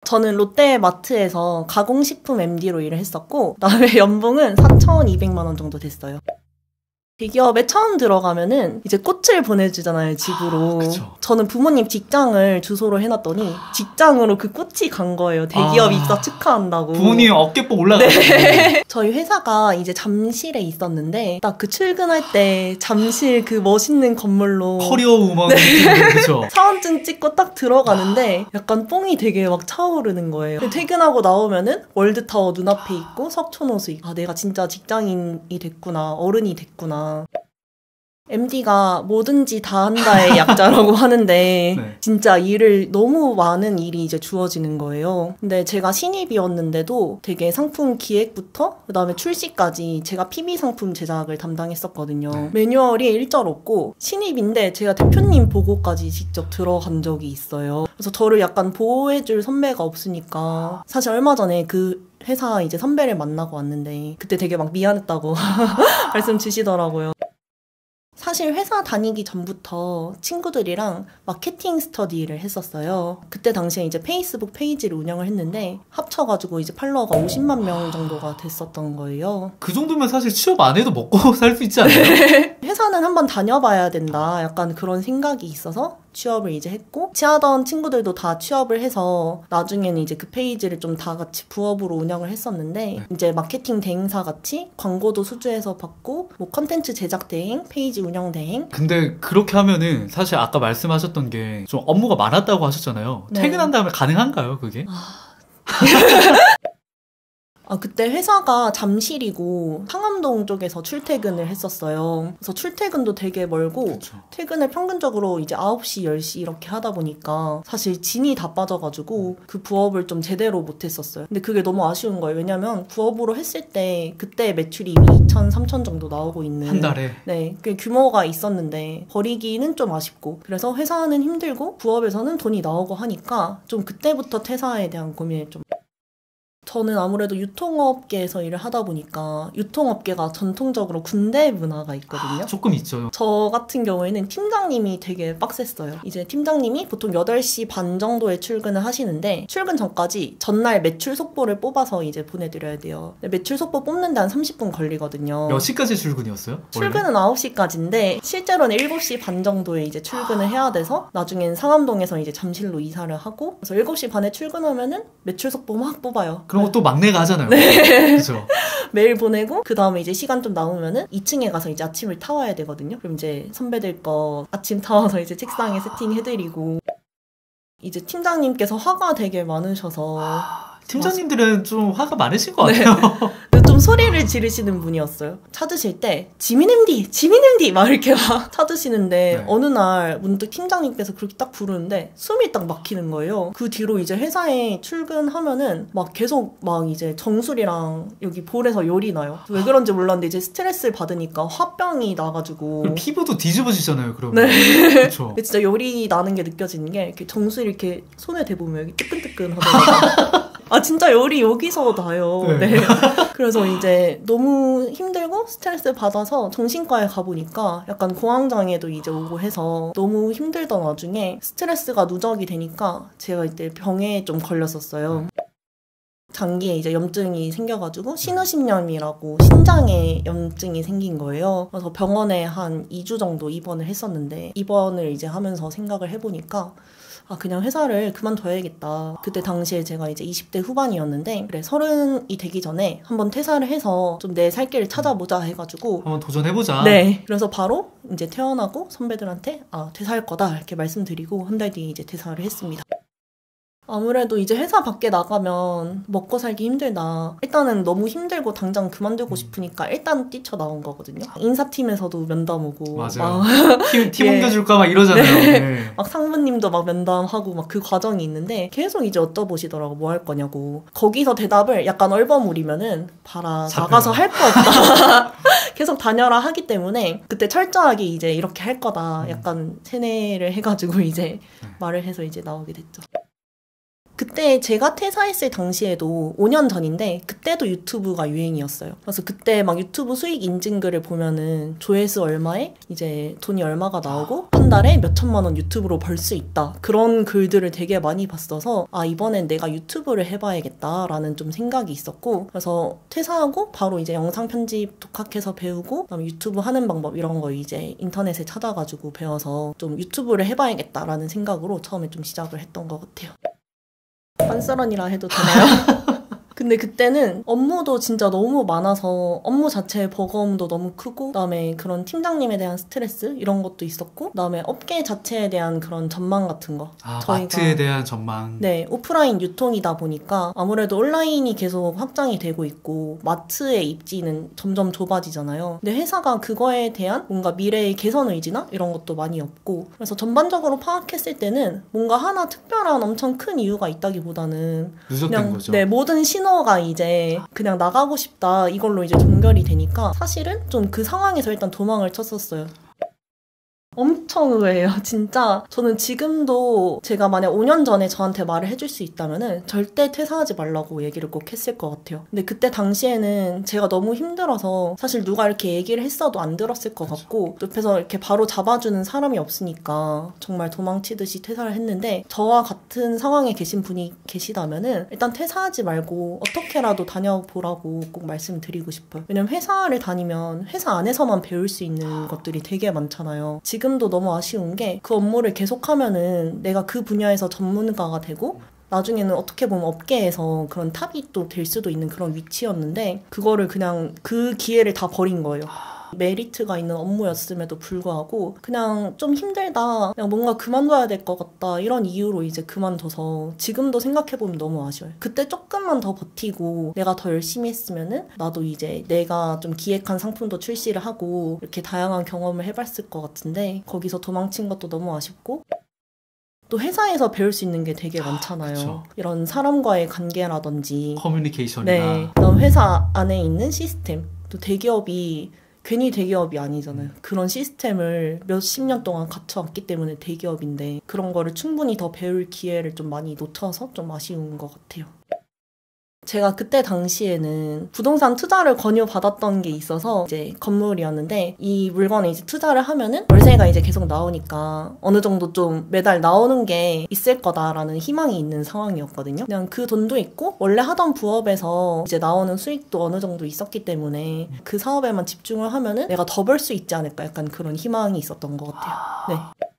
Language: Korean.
저는 롯데마트에서 가공식품 MD로 일을 했었고 그다음에 연봉은 4,200만 원 정도 됐어요. 대기업에 처음 들어가면은 이제 꽃을 보내주잖아요, 집으로. 그쵸. 저는 부모님 직장을 주소로 해놨더니 직장으로 그 꽃이 간 거예요. 대기업 입사 축하한다고. 부모님 어깨뽕 올라가시고. 네. 저희 회사가 이제 잠실에 있었는데 딱 그 출근할 때 잠실 그 멋있는 건물로 커리어 우먼 그죠? 사원증 찍고 딱 들어가는데 약간 뽕이 되게 막 차오르는 거예요. 퇴근하고 나오면은 월드타워 눈앞에 있고 석촌호수 있고 아 내가 진짜 직장인이 됐구나, 어른이 됐구나. MD가 뭐든지 다 한다의 약자라고 하는데 네. 진짜 일을 너무 많은 일이 이제 주어지는 거예요. 근데 제가 신입이었는데도 되게 상품 기획부터 그다음에 출시까지 제가 PB 상품 제작을 담당했었거든요. 네. 매뉴얼이 일절 없고 신입인데 제가 대표님 보고까지 직접 들어간 적이 있어요. 그래서 저를 약간 보호해줄 선배가 없으니까 사실 얼마 전에 그 회사 이제 선배를 만나고 왔는데 그때 되게 막 미안했다고 말씀 주시더라고요. 사실 회사 다니기 전부터 친구들이랑 마케팅 스터디를 했었어요. 그때 당시에 이제 페이스북 페이지를 운영을 했는데 합쳐가지고 이제 팔로워가 50만 명 정도가 됐었던 거예요. 그 정도면 사실 취업 안 해도 먹고 살 수 있지 않나요? 회사는 한번 다녀봐야 된다. 약간 그런 생각이 있어서 취업을 이제 했고 같이 하던 친구들도 다 취업을 해서 나중에는 이제 그 페이지를 좀 다 같이 부업으로 운영을 했었는데 네. 이제 마케팅 대행사 같이 광고도 수주해서 받고 뭐 컨텐츠 제작 대행, 페이지 운영 대행. 근데 그렇게 하면은 사실 아까 말씀하셨던 게 좀 업무가 많았다고 하셨잖아요. 네. 퇴근한 다음에 가능한가요, 그게? 그때 회사가 잠실이고 상암동 쪽에서 출퇴근을 했었어요. 그래서 출퇴근도 되게 멀고 그렇죠. 퇴근을 평균적으로 이제 9시, 10시 이렇게 하다 보니까 사실 진이 다 빠져가지고 그 부업을 좀 제대로 못했었어요. 근데 그게 너무 아쉬운 거예요. 왜냐면 부업으로 했을 때 그때 매출이 이미 2천, 3천 정도 나오고 있는 한 달에? 네, 그 규모가 있었는데 버리기는 좀 아쉽고 그래서 회사는 힘들고 부업에서는 돈이 나오고 하니까 좀 그때부터 퇴사에 대한 고민을 좀 저는 아무래도 유통업계에서 일을 하다 보니까 유통업계가 전통적으로 군대 문화가 있거든요. 조금 있죠. 저 같은 경우에는 팀장님이 되게 빡셌어요. 이제 팀장님이 보통 8시 반 정도에 출근을 하시는데 출근 전까지 전날 매출 속보를 뽑아서 이제 보내드려야 돼요. 매출 속보 뽑는데 한 30분 걸리거든요. 몇 시까지 출근이었어요? 출근은 9시까지인데 실제로는 7시 반 정도에 이제 출근을 해야 돼서 나중엔 상암동에서 이제 잠실로 이사를 하고 그래서 7시 반에 출근하면은 매출 속보 막 뽑아요. 그런 거 또 막내가 하잖아요. 네. 그죠? 메일 보내고 그 다음에 이제 시간 좀 남으면은 2층에 가서 이제 아침을 타와야 되거든요. 그럼 이제 선배들 거 아침 타와서 이제 책상에 세팅해드리고 이제 팀장님께서 화가 되게 많으셔서 팀장님들은 좀 화가 많으신 것 같아요. 네. 좀 소리를 지르시는 분이었어요. 찾으실 때 지민 MD 막 이렇게 막 찾으시는데 네. 어느 날 문득 팀장님께서 그렇게 딱 부르는데 숨이 딱 막히는 거예요. 그 뒤로 이제 회사에 출근하면은 막 계속 막 이제 정수리랑 여기 볼에서 열이 나요. 왜 그런지 몰랐는데 이제 스트레스를 받으니까 화병이 나가지고 그리고 피부도 뒤집어지잖아요, 그러면. 네. 그렇죠. 진짜 열이 나는 게 느껴지는 게 이렇게 정수리 이렇게 손에 대보면 여기 뜨끈뜨끈 하더라고요. 진짜 열이 여기서 나요. 네. 네. 그래서 이제 너무 힘들고 스트레스 받아서 정신과에 가보니까 약간 공황장애도 이제 오고 해서 너무 힘들던 와중에 스트레스가 누적이 되니까 제가 이때 병에 좀 걸렸었어요. 장기에 이제 염증이 생겨가지고 신우신염이라고 신장에 염증이 생긴 거예요. 그래서 병원에 한 2주 정도 입원을 했었는데 입원을 이제 하면서 생각을 해보니까 그냥 회사를 그만둬야겠다. 그때 당시에 제가 이제 20대 후반이었는데 그래 30이 되기 전에 한번 퇴사를 해서 좀 내 살 길을 찾아보자 해가지고 한번 도전해보자. 네. 그래서 바로 이제 퇴원하고 선배들한테 퇴사할 거다 이렇게 말씀드리고 한 달 뒤에 이제 퇴사를 했습니다. 아무래도 이제 회사 밖에 나가면 먹고 살기 힘들다. 일단은 너무 힘들고 당장 그만두고 싶으니까 일단 뛰쳐나온 거거든요. 인사팀에서도 면담 오고. 맞아요. 팀 옮겨줄까 막 이러잖아요. 네. 네. 막 상무님도 막 면담하고 막 그 과정이 있는데 계속 이제 여쭤보시더라고. 뭐 할 거냐고. 거기서 대답을 약간 얼버무리면은 봐라. 나가서 할 거 없다. 계속 다녀라 하기 때문에 그때 철저하게 이제 이렇게 할 거다. 약간 세뇌를 해가지고 이제 말을 해서 이제 나오게 됐죠. 그때 제가 퇴사했을 당시에도 5년 전인데 그때도 유튜브가 유행이었어요. 그래서 그때 막 유튜브 수익 인증글을 보면은 조회수 얼마에 이제 돈이 얼마가 나오고 한 달에 몇 천만 원 유튜브로 벌 수 있다. 그런 글들을 되게 많이 봤어서 아, 이번엔 내가 유튜브를 해봐야겠다라는 좀 생각이 있었고, 그래서 퇴사하고 바로 이제 영상 편집 독학해서 배우고 그다음에 유튜브 하는 방법 이런 거 이제 인터넷에 찾아가지고 배워서 좀 유튜브를 해봐야겠다라는 생각으로 처음에 좀 시작을 했던 것 같아요. 빤스런이라 해도 되나요? 근데 그때는 업무도 진짜 너무 많아서 업무 자체의 버거움도 너무 크고, 그다음에 그런 팀장님에 대한 스트레스 이런 것도 있었고, 그다음에 업계 자체에 대한 그런 전망 같은 거. 저희가 마트에 대한 전망. 네, 오프라인 유통이다 보니까 아무래도 온라인이 계속 확장이 되고 있고 마트의 입지는 점점 좁아지잖아요. 근데 회사가 그거에 대한 뭔가 미래의 개선 의지나 이런 것도 많이 없고, 그래서 전반적으로 파악했을 때는 뭔가 하나 특별한 엄청 큰 이유가 있다기보다는 누적된 그냥 거죠. 네, 모든 신호가 이제 그냥 나가고 싶다 이걸로 이제 종결이 되니까 사실은 좀 그 상황에서 일단 도망을 쳤었어요. 엄청 의외예요. 진짜 저는 지금도 제가 만약 5년 전에 저한테 말을 해줄 수 있다면은 절대 퇴사하지 말라고 얘기를 꼭 했을 것 같아요. 근데 그때 당시에는 제가 너무 힘들어서 사실 누가 이렇게 얘기를 했어도 안 들었을 것 같고, 옆에서 이렇게 바로 잡아주는 사람이 없으니까 정말 도망치듯이 퇴사를 했는데, 저와 같은 상황에 계신 분이 계시다면은 일단 퇴사하지 말고 어떻게라도 다녀보라고 꼭 말씀드리고 싶어요. 왜냐면 회사를 다니면 회사 안에서만 배울 수 있는 것들이 되게 많잖아요. 지금도 너무 아쉬운 게 그 업무를 계속하면은 내가 그 분야에서 전문가가 되고 나중에는 어떻게 보면 업계에서 그런 탑이 또 될 수도 있는 그런 위치였는데, 그거를 그냥 그 기회를 다 버린 거예요. 메리트가 있는 업무였음에도 불구하고 그냥 좀 힘들다, 그냥 뭔가 그만둬야 될 것 같다 이런 이유로 이제 그만둬서 지금도 생각해보면 너무 아쉬워요. 그때 조금만 더 버티고 내가 더 열심히 했으면은 나도 이제 내가 좀 기획한 상품도 출시를 하고 이렇게 다양한 경험을 해봤을 것 같은데, 거기서 도망친 것도 너무 아쉽고, 또 회사에서 배울 수 있는 게 되게 많잖아요. 그쵸. 이런 사람과의 관계라든지 커뮤니케이션이나. 네, 그다음 회사 안에 있는 시스템. 또 대기업이 괜히 대기업이 아니잖아요. 그런 시스템을 몇십 년 동안 갖춰왔기 때문에 대기업인데, 그런 거를 충분히 더 배울 기회를 좀 많이 놓쳐서 좀 아쉬운 것 같아요. 제가 그때 당시에는 부동산 투자를 권유받았던 게 있어서 이제 건물이었는데, 이 물건에 이제 투자를 하면은 월세가 이제 계속 나오니까 어느 정도 좀 매달 나오는 게 있을 거다라는 희망이 있는 상황이었거든요. 그냥 그 돈도 있고 원래 하던 부업에서 이제 나오는 수익도 어느 정도 있었기 때문에 그 사업에만 집중을 하면은 내가 더 벌 수 있지 않을까, 약간 그런 희망이 있었던 것 같아요. 네.